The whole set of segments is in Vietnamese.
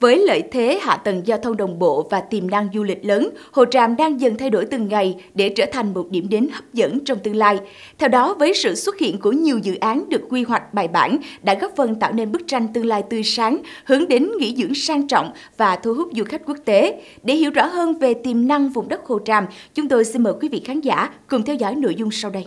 Với lợi thế hạ tầng giao thông đồng bộ và tiềm năng du lịch lớn, Hồ Tràm đang dần thay đổi từng ngày để trở thành một điểm đến hấp dẫn trong tương lai. Theo đó, với sự xuất hiện của nhiều dự án được quy hoạch bài bản đã góp phần tạo nên bức tranh tương lai tươi sáng, hướng đến nghỉ dưỡng sang trọng và thu hút du khách quốc tế. Để hiểu rõ hơn về tiềm năng vùng đất Hồ Tràm, chúng tôi xin mời quý vị khán giả cùng theo dõi nội dung sau đây.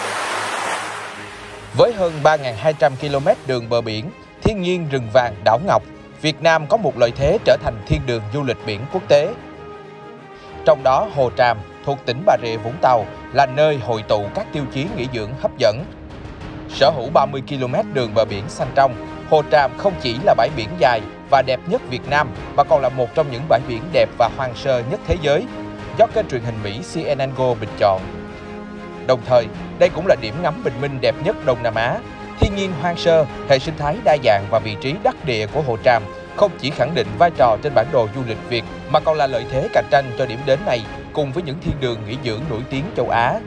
Với hơn 3.200 km đường bờ biển, thiên nhiên rừng vàng đảo ngọc, Việt Nam có một lợi thế trở thành thiên đường du lịch biển quốc tế. Trong đó, Hồ Tràm thuộc tỉnh Bà Rịa Vũng Tàu là nơi hội tụ các tiêu chí nghỉ dưỡng hấp dẫn. Sở hữu 30 km đường bờ biển xanh trong, Hồ Tràm không chỉ là bãi biển dài và đẹp nhất Việt Nam mà còn là một trong những bãi biển đẹp và hoang sơ nhất thế giới do kênh truyền hình Mỹ CNN Go bình chọn. Đồng thời, đây cũng là điểm ngắm bình minh đẹp nhất Đông Nam Á. Thiên nhiên hoang sơ, hệ sinh thái đa dạng và vị trí đắc địa của Hồ Tràm không chỉ khẳng định vai trò trên bản đồ du lịch Việt mà còn là lợi thế cạnh tranh cho điểm đến này cùng với những thiên đường nghỉ dưỡng nổi tiếng châu Á.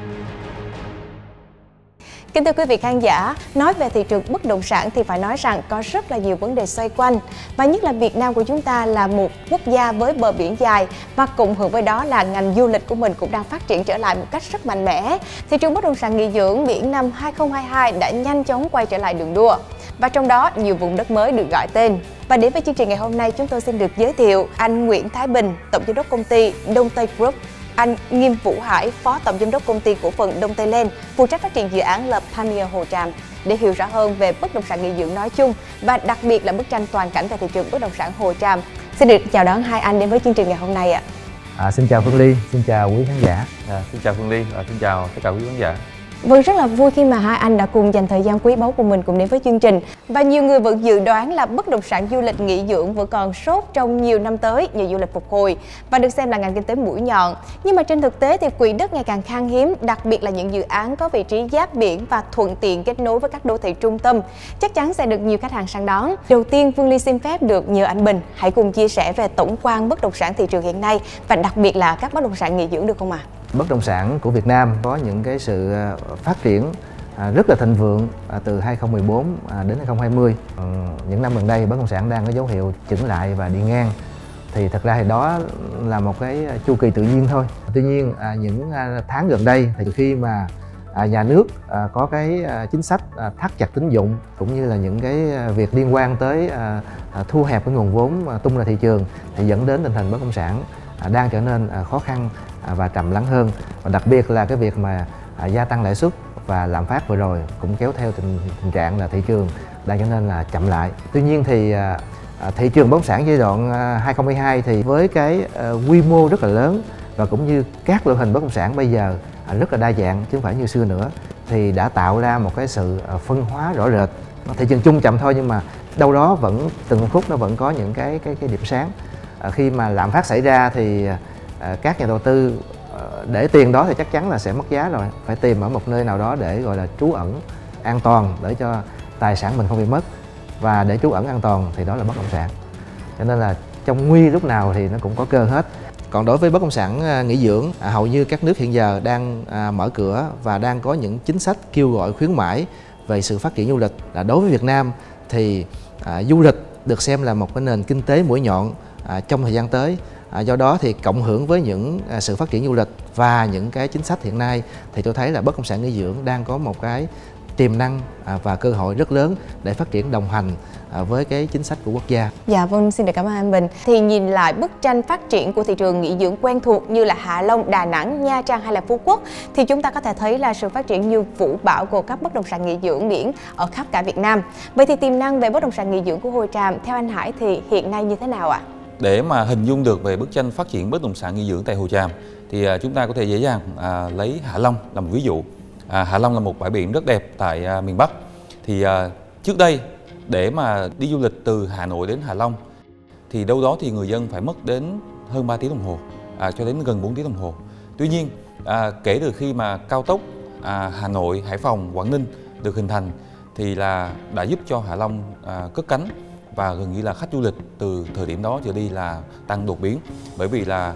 Kính thưa quý vị khán giả, nói về thị trường bất động sản thì phải nói rằng có rất là nhiều vấn đề xoay quanh. Và nhất là Việt Nam của chúng ta là một quốc gia với bờ biển dài và cùng hưởng với đó là ngành du lịch của mình cũng đang phát triển trở lại một cách rất mạnh mẽ. Thị trường bất động sản nghỉ dưỡng biển năm 2022 đã nhanh chóng quay trở lại đường đua. Và trong đó nhiều vùng đất mới được gọi tên. Và đến với chương trình ngày hôm nay, chúng tôi xin được giới thiệu anh Nguyễn Thái Bình, Tổng giám đốc công ty Đông Tây Group, anh Nghiêm Vũ Hải, Phó Tổng giám đốc công ty cổ phần Đông Tây Land, phụ trách phát triển dự án Le Pamier Hồ Tràm, để hiểu rõ hơn về bất động sản nghỉ dưỡng nói chung và đặc biệt là bức tranh toàn cảnh về thị trường bất động sản Hồ Tràm. Xin được chào đón hai anh đến với chương trình ngày hôm nay ạ. Xin chào Phương Ly, xin chào quý khán giả. Xin chào Phương Ly và xin chào tất cả quý khán giả. Vâng, rất là vui khi mà hai anh đã cùng dành thời gian quý báu của mình cùng đến với chương trình. Và nhiều người vẫn dự đoán là bất động sản du lịch nghỉ dưỡng vẫn còn sốt trong nhiều năm tới nhờ du lịch phục hồi và được xem là ngành kinh tế mũi nhọn. Nhưng mà trên thực tế thì quỹ đất ngày càng khan hiếm, đặc biệt là những dự án có vị trí giáp biển và thuận tiện kết nối với các đô thị trung tâm, chắc chắn sẽ được nhiều khách hàng săn đón. Đầu tiên, Phương Ly xin phép được nhờ anh Bình hãy cùng chia sẻ về tổng quan bất động sản thị trường hiện nay và đặc biệt là các bất động sản nghỉ dưỡng được không ạ? Bất động sản của Việt Nam có những cái sự phát triển rất là thịnh vượng từ 2014 đến 2020. Những năm gần đây bất động sản đang có dấu hiệu chững lại và đi ngang. Thì thật ra thì đó là một cái chu kỳ tự nhiên thôi. Tuy nhiên những tháng gần đây thì khi mà nhà nước có cái chính sách thắt chặt tín dụng cũng như là những cái việc liên quan tới thu hẹp cái nguồn vốn tung ra thị trường thì dẫn đến tình hình bất động sản đang trở nên khó khăn và trầm lắng hơn, và đặc biệt là cái việc mà gia tăng lãi suất và lạm phát vừa rồi cũng kéo theo tình trạng là thị trường đang trở nên là chậm lại. Tuy nhiên thì thị trường bất động sản giai đoạn 2022 thì với cái quy mô rất là lớn và cũng như các loại hình bất động sản bây giờ rất là đa dạng chứ không phải như xưa nữa, thì đã tạo ra một cái sự phân hóa rõ rệt. Thị trường chung chậm thôi nhưng mà đâu đó vẫn từng phút nó vẫn có những cái điểm sáng. Khi mà lạm phát xảy ra thì các nhà đầu tư để tiền đó thì chắc chắn là sẽ mất giá rồi, phải tìm ở một nơi nào đó để gọi là trú ẩn an toàn để cho tài sản mình không bị mất, và để trú ẩn an toàn thì đó là bất động sản. Cho nên là trong nguy lúc nào thì nó cũng có cơ hết. Còn đối với bất động sản nghỉ dưỡng, hầu như các nước hiện giờ đang mở cửa và đang có những chính sách kêu gọi khuyến mãi về sự phát triển du lịch. Đối với Việt Nam thì du lịch được xem là một cái nền kinh tế mũi nhọn trong thời gian tới. Do đó thì cộng hưởng với những sự phát triển du lịch và những cái chính sách hiện nay thì tôi thấy là bất động sản nghỉ dưỡng đang có một cái tiềm năng và cơ hội rất lớn để phát triển đồng hành với cái chính sách của quốc gia. Dạ vâng, xin được cảm ơn anh Bình. Thì nhìn lại bức tranh phát triển của thị trường nghỉ dưỡng quen thuộc như là Hạ Long, Đà Nẵng, Nha Trang hay là Phú Quốc thì chúng ta có thể thấy là sự phát triển như vũ bão của các bất động sản nghỉ dưỡng biển ở khắp cả Việt Nam. Vậy thì tiềm năng về bất động sản nghỉ dưỡng của Hồ Tràm theo anh Hải thì hiện nay như thế nào ạ? Để mà hình dung được về bức tranh phát triển bất động sản nghỉ dưỡng tại Hồ Tràm thì chúng ta có thể dễ dàng lấy Hạ Long làm ví dụ. Hạ Long là một bãi biển rất đẹp tại miền Bắc. Thì trước đây để mà đi du lịch từ Hà Nội đến Hạ Long thì đâu đó thì người dân phải mất đến hơn 3 tiếng đồng hồ cho đến gần 4 tiếng đồng hồ. Tuy nhiên kể từ khi mà cao tốc Hà Nội, Hải Phòng, Quảng Ninh được hình thành thì là đã giúp cho Hạ Long cất cánh, và gần như là khách du lịch từ thời điểm đó trở đi là tăng đột biến. Bởi vì là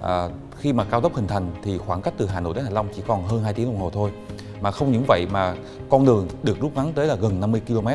khi mà cao tốc hình thành thì khoảng cách từ Hà Nội đến Hạ Long chỉ còn hơn 2 tiếng đồng hồ thôi. Mà không những vậy mà con đường được rút ngắn tới là gần 50 km.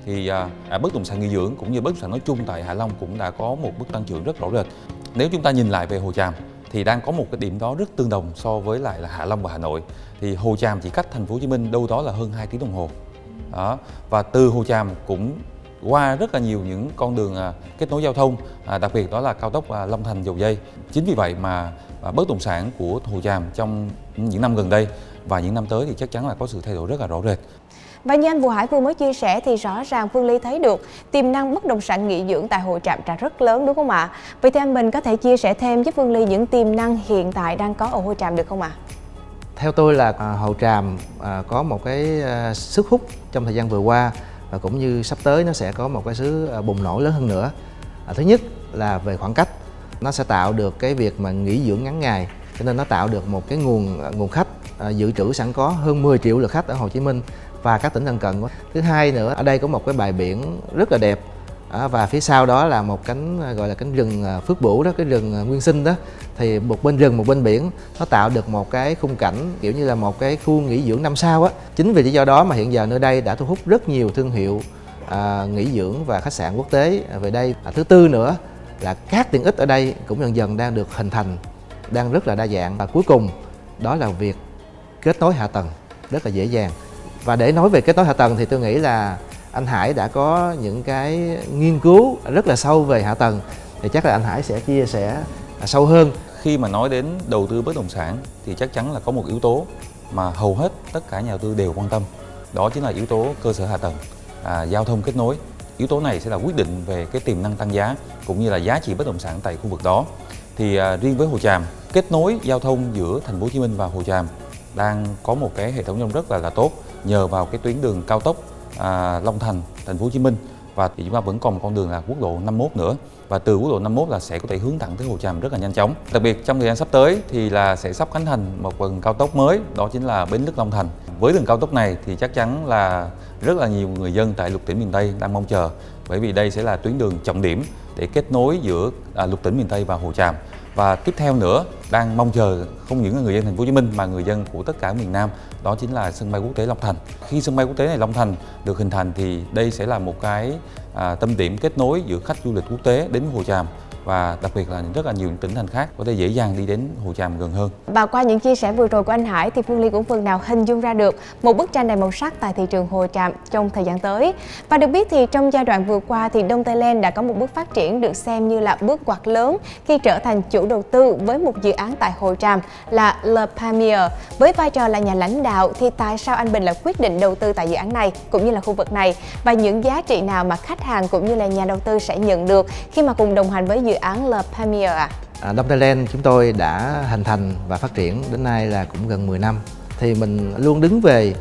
thì bất động sản nghỉ dưỡng cũng như bất động sản nói chung tại Hạ Long cũng đã có một bước tăng trưởng rất rõ rệt. Nếu chúng ta nhìn lại về Hồ Tràm thì đang có một cái điểm đó rất tương đồng so với lại là Hạ Long và Hà Nội. Thì Hồ Tràm chỉ cách thành phố Hồ Chí Minh đâu đó là hơn 2 tiếng đồng hồ. Đó. Và từ Hồ Tràm cũng qua rất là nhiều những con đường kết nối giao thông, đặc biệt đó là cao tốc Long Thành - Dầu Giây. Chính vì vậy mà bất động sản của Hồ Tràm trong những năm gần đây và những năm tới thì chắc chắn là có sự thay đổi rất là rõ rệt. Và như anh Vũ Hải vừa mới chia sẻ thì rõ ràng Phương Ly thấy được tiềm năng bất động sản nghỉ dưỡng tại Hồ Tràm là rất lớn, đúng không ạ? Vậy thì anh Bình có thể chia sẻ thêm giúp Phương Ly những tiềm năng hiện tại đang có ở Hồ Tràm được không ạ? Theo tôi là Hồ Tràm có một cái sức hút trong thời gian vừa qua, và cũng như sắp tới nó sẽ có một cái sự bùng nổ lớn hơn nữa. Thứ nhất là về khoảng cách, nó sẽ tạo được cái việc mà nghỉ dưỡng ngắn ngày, cho nên nó tạo được một cái nguồn khách dự trữ sẵn có hơn 10 triệu lượt khách ở Hồ Chí Minh và các tỉnh lân cận. Thứ hai nữa, ở đây có một cái bãi biển rất là đẹp, và phía sau đó là một cánh gọi là cánh rừng Phước Bửu đó, cái rừng nguyên sinh đó. Thì một bên rừng một bên biển, nó tạo được một cái khung cảnh kiểu như là một cái khu nghỉ dưỡng 5 sao á. Chính vì lý do đó mà hiện giờ nơi đây đã thu hút rất nhiều thương hiệu nghỉ dưỡng và khách sạn quốc tế về đây. Thứ tư nữa là các tiện ích ở đây cũng dần dần đang được hình thành, đang rất là đa dạng. Và cuối cùng đó là việc kết nối hạ tầng rất là dễ dàng. Và để nói về kết nối hạ tầng thì tôi nghĩ là anh Hải đã có những cái nghiên cứu rất là sâu về hạ tầng, thì chắc là anh Hải sẽ chia sẻ sâu hơn. Khi mà nói đến đầu tư bất động sản thì chắc chắn là có một yếu tố mà hầu hết tất cả nhà đầu tư đều quan tâm, đó chính là yếu tố cơ sở hạ tầng, giao thông kết nối. Yếu tố này sẽ là quyết định về cái tiềm năng tăng giá cũng như là giá trị bất động sản tại khu vực đó. Thì riêng với Hồ Tràm, kết nối giao thông giữa thành phố Hồ Chí Minh và Hồ Tràm đang có một cái hệ thống giao thông rất là tốt, nhờ vào cái tuyến đường cao tốc Long Thành thành phố Hồ Chí Minh, và thì chúng ta vẫn còn một con đường là quốc lộ 51 nữa, và từ quốc lộ 51 là sẽ có thể hướng thẳng tới Hồ Tràm rất là nhanh chóng. Đặc biệt trong thời gian sắp tới thì là sẽ sắp khánh thành một phần cao tốc mới, đó chính là Bến Lức - Long Thành. Với đường cao tốc này thì chắc chắn là rất là nhiều người dân tại lục tỉnh miền Tây đang mong chờ, bởi vì đây sẽ là tuyến đường trọng điểm để kết nối giữa lục tỉnh miền Tây và Hồ Tràm. Và tiếp theo nữa đang mong chờ không những là người dân thành phố Hồ Chí Minh mà người dân của tất cả miền Nam, đó chính là sân bay quốc tế Long Thành. Khi sân bay quốc tế này Long Thành được hình thành thì đây sẽ là một cái tâm điểm kết nối giữa khách du lịch quốc tế đến Hồ Tràm, và đặc biệt là rất là nhiều những tỉnh thành khác có thể dễ dàng đi đến Hồ Tràm gần hơn. Và qua những chia sẻ vừa rồi của anh Hải thì Phương Ly cũng phần nào hình dung ra được một bức tranh đầy màu sắc tại thị trường Hồ Tràm trong thời gian tới. Và được biết thì trong giai đoạn vừa qua thì Đông Tây Land đã có một bước phát triển được xem như là bước ngoặt lớn khi trở thành chủ đầu tư với một dự án tại Hồ Tràm là Le Palmier. Với vai trò là nhà lãnh đạo thì tại sao anh Bình lại quyết định đầu tư tại dự án này cũng như là khu vực này, và những giá trị nào mà khách hàng cũng như là nhà đầu tư sẽ nhận được khi mà cùng đồng hành với dự án Le Palmier ạ? Đông Tây Land chúng tôi đã hình thành và phát triển đến nay là cũng gần 10 năm. Thì mình luôn đứng về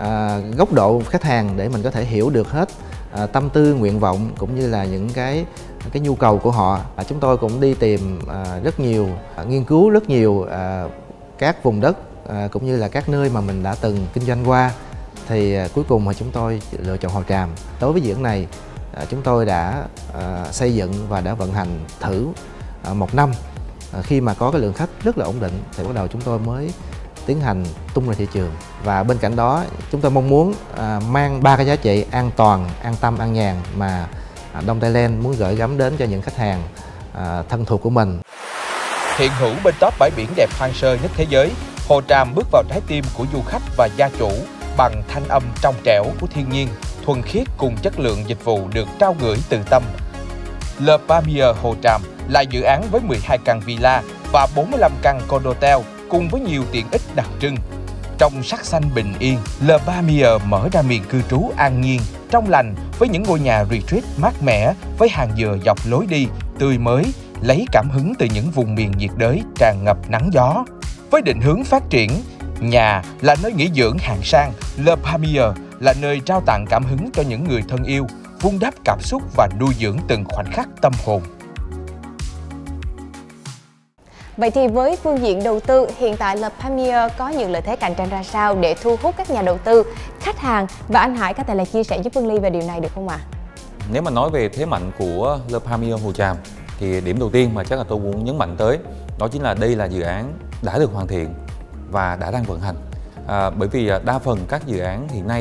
góc độ khách hàng để mình có thể hiểu được hết tâm tư, nguyện vọng cũng như là những cái nhu cầu của họ. Chúng tôi cũng đi tìm rất nhiều, nghiên cứu rất nhiều các vùng đất cũng như là các nơi mà mình đã từng kinh doanh qua. Thì cuối cùng mà chúng tôi lựa chọn Hồ Tràm. Đối với dự án này chúng tôi đã xây dựng và đã vận hành thử 1 năm. Khi mà có cái lượng khách rất là ổn định thì bắt đầu chúng tôi mới tiến hành tung ra thị trường. Và bên cạnh đó chúng tôi mong muốn mang 3 cái giá trị an toàn, an tâm, an nhàn mà Đông Tây Land muốn gửi gắm đến cho những khách hàng thân thuộc của mình. Hiện hữu bên top bãi biển đẹp hoang sơ nhất thế giới, Hồ Tràm bước vào trái tim của du khách và gia chủ bằng thanh âm trong trẻo của thiên nhiên, thuần khiết cùng chất lượng dịch vụ được trao gửi từ tâm. Le Palmier Hồ Tràm là dự án với 12 căn villa và 45 căn condotel cùng với nhiều tiện ích đặc trưng. Trong sắc xanh bình yên, Le Palmier mở ra miền cư trú an nhiên, trong lành với những ngôi nhà retreat mát mẻ với hàng dừa dọc lối đi tươi mới, lấy cảm hứng từ những vùng miền nhiệt đới tràn ngập nắng gió. Với định hướng phát triển, nhà là nơi nghỉ dưỡng hạng sang, Le Palmier là nơi trao tặng cảm hứng cho những người thân yêu, vun đắp cảm xúc và nuôi dưỡng từng khoảnh khắc tâm hồn. Vậy thì với phương diện đầu tư, hiện tại Le Palmier có những lợi thế cạnh tranh ra sao để thu hút các nhà đầu tư, khách hàng, và anh Hải có thể là chia sẻ giúp Phương Ly về điều này được không ạ? Nếu mà nói về thế mạnh của Le Palmier Hồ Tràm thì điểm đầu tiên mà chắc là tôi muốn nhấn mạnh tới đó chính là đây là dự án đã được hoàn thiện và đã đang vận hành. Bởi vì đa phần các dự án hiện nay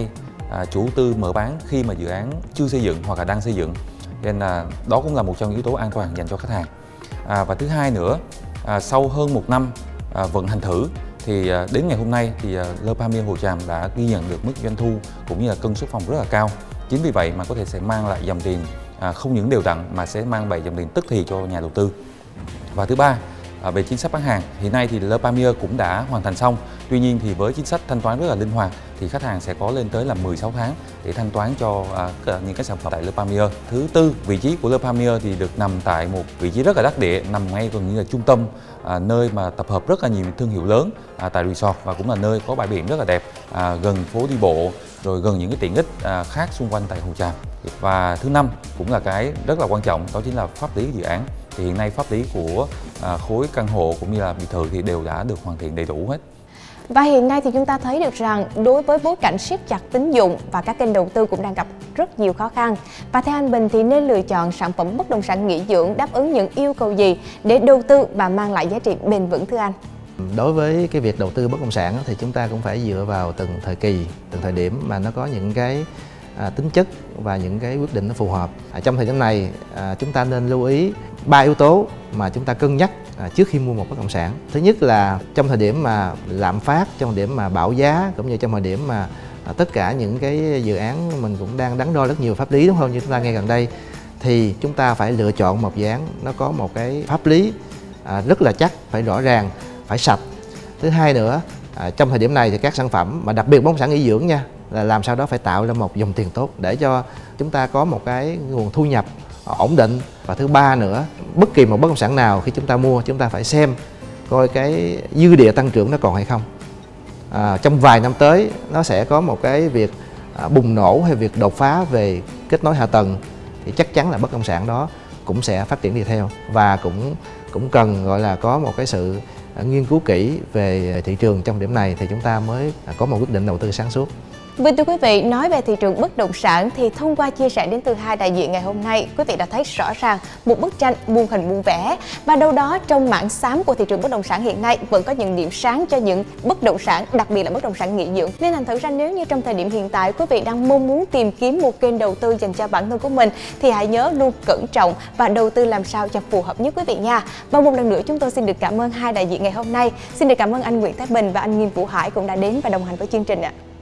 chủ tư mở bán khi mà dự án chưa xây dựng hoặc là đang xây dựng, nên đó cũng là một trong những yếu tố an toàn dành cho khách hàng. Và thứ hai nữa, sau hơn 1 năm vận hành thử thì đến ngày hôm nay thì Le Pamier Hồ Tràm đã ghi nhận được mức doanh thu cũng như là cân suất phòng rất là cao. Chính vì vậy mà có thể sẽ mang lại dòng tiền không những đều đặn mà sẽ mang lại dòng tiền tức thì cho nhà đầu tư. Và thứ ba, về chính sách bán hàng, hiện nay thì Le Pamier cũng đã hoàn thành xong. Tuy nhiên thì với chính sách thanh toán rất là linh hoạt thì khách hàng sẽ có lên tới là 16 tháng để thanh toán cho những cái sản phẩm tại Le Pamier. Thứ tư, vị trí của Le Pamier thì được nằm tại một vị trí rất là đắc địa, nằm ngay gần như là trung tâm, nơi mà tập hợp rất là nhiều thương hiệu lớn tại resort, và cũng là nơi có bãi biển rất là đẹp, gần phố đi bộ, rồi gần những cái tiện ích khác xung quanh tại Hồ Tràm. Và thứ năm cũng là cái rất là quan trọng, đó chính là pháp lý dự án. Thì hiện nay pháp lý của khối căn hộ cũng như là biệt thự thì đều đã được hoàn thiện đầy đủ hết. Và hiện nay thì chúng ta thấy được rằng đối với bối cảnh siết chặt tín dụng và các kênh đầu tư cũng đang gặp rất nhiều khó khăn. Và theo anh Bình thì nên lựa chọn sản phẩm bất động sản nghỉ dưỡng đáp ứng những yêu cầu gì để đầu tư và mang lại giá trị bền vững thưa anh? Đối với cái việc đầu tư bất động sản thì chúng ta cũng phải dựa vào từng thời kỳ, từng thời điểm mà nó có những cái tính chất và những cái quyết định nó phù hợp. Trong thời điểm này chúng ta nên lưu ý 3 yếu tố mà chúng ta cân nhắc trước khi mua một bất động sản. Thứ nhất là trong thời điểm mà lạm phát, trong thời điểm mà bão giá, cũng như trong thời điểm mà tất cả những cái dự án mình cũng đang đắn đo rất nhiều pháp lý, đúng không? Như chúng ta nghe gần đây thì chúng ta phải lựa chọn một dự án nó có một cái pháp lý rất là chắc, phải rõ ràng, phải sạch. Thứ hai nữa, trong thời điểm này thì các sản phẩm mà đặc biệt bất động sản nghỉ dưỡng nha, là làm sao đó phải tạo ra một dòng tiền tốt để cho chúng ta có một cái nguồn thu nhập ổn định. Và thứ ba nữa, bất kỳ một bất động sản nào khi chúng ta mua, chúng ta phải xem coi cái dư địa tăng trưởng nó còn hay không. Trong vài năm tới nó sẽ có một cái việc bùng nổ hay việc đột phá về kết nối hạ tầng, thì chắc chắn là bất động sản đó cũng sẽ phát triển đi theo, và cũng cần gọi là có một cái sự nghiên cứu kỹ về thị trường trong điểm này thì chúng ta mới có một quyết định đầu tư sáng suốt. Thưa quý vị, nói về thị trường bất động sản thì thông qua chia sẻ đến từ hai đại diện ngày hôm nay, quý vị đã thấy rõ ràng một bức tranh muôn hình muôn vẻ, và đâu đó trong mảng xám của thị trường bất động sản hiện nay vẫn có những điểm sáng cho những bất động sản, đặc biệt là bất động sản nghỉ dưỡng. Nên thành thử ra nếu như trong thời điểm hiện tại quý vị đang mong muốn tìm kiếm một kênh đầu tư dành cho bản thân của mình thì hãy nhớ luôn cẩn trọng và đầu tư làm sao cho phù hợp nhất quý vị nha. Và một lần nữa chúng tôi xin được cảm ơn hai đại diện ngày hôm nay. Xin được cảm ơn anh Nguyễn Thái Bình và anh Nghiêm Vũ Hải cũng đã đến và đồng hành với chương trình ạ.